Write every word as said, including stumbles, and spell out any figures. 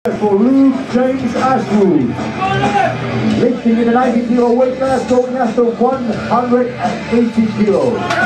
For Luke James Ashwood. Lifting in the ninety kilo weight class, going after one hundred eighty kilos.